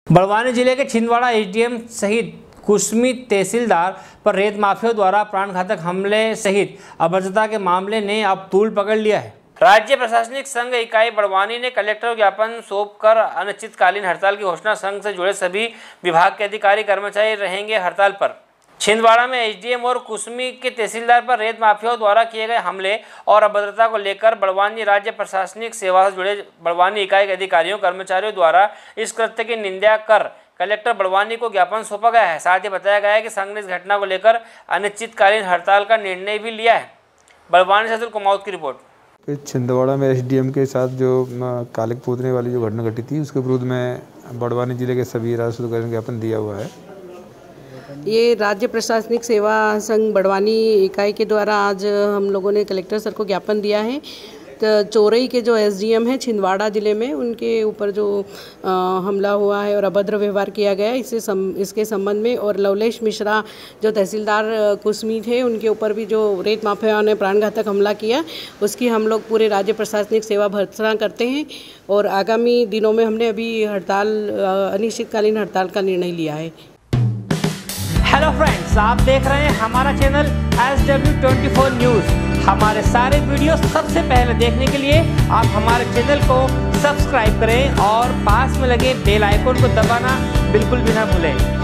बड़वानी जिले के छिंदवाड़ा एसडीएम सहित कुसमी तहसीलदार पर रेत माफियाओं द्वारा प्राणघातक हमले सहित अभद्रता के मामले ने अब तूल पकड़ लिया है। राज्य प्रशासनिक संघ इकाई बड़वानी ने कलेक्टर को ज्ञापन सौंपकर अनिश्चितकालीन हड़ताल की घोषणा। संघ से जुड़े सभी विभाग के अधिकारी कर्मचारी रहेंगे हड़ताल पर। छिंदवाड़ा में एसडीएम और कुसमी के तहसीलदार पर रेत माफियाओं द्वारा किए गए हमले और अभद्रता को लेकर बड़वानी राज्य प्रशासनिक सेवा से जुड़े बड़वानी इकाई के अधिकारियों कर्मचारियों द्वारा इस कृत्य की निंदा कर कलेक्टर बड़वानी को ज्ञापन सौंपा गया है। साथ ही बताया गया है कि संघ ने इस घटना को लेकर अनिश्चितकालीन हड़ताल का निर्णय भी लिया है। बड़वानी से अतुल कुमाऊत की रिपोर्ट। छिंदवाड़ा में एसडीएम के साथ जो कालिक पोतने वाली जो घटना घटी थी उसके विरुद्ध में बड़वानी जिले के सभी राजस्व ज्ञापन दिया हुआ है। ये राज्य प्रशासनिक सेवा संघ बड़वानी इकाई के द्वारा आज हम लोगों ने कलेक्टर सर को ज्ञापन दिया है। तो चोरई के जो एसडीएम है छिंदवाड़ा ज़िले में, उनके ऊपर जो हमला हुआ है और अभद्र व्यवहार किया गया है इसके संबंध में, और लवलेश मिश्रा जो तहसीलदार कुसमी थे उनके ऊपर भी जो रेत माफियाओं ने प्राणघातक हमला किया, उसकी हम लोग पूरे राज्य प्रशासनिक सेवा भर्त्सना करते हैं। और आगामी दिनों में हमने अभी अनिश्चितकालीन हड़ताल का निर्णय लिया है। हेलो फ्रेंड्स, आप देख रहे हैं हमारा चैनल SW24 न्यूज़। हमारे सारे वीडियो सबसे पहले देखने के लिए आप हमारे चैनल को सब्सक्राइब करें और पास में लगे बेल आइकन को दबाना बिल्कुल भी ना भूलें।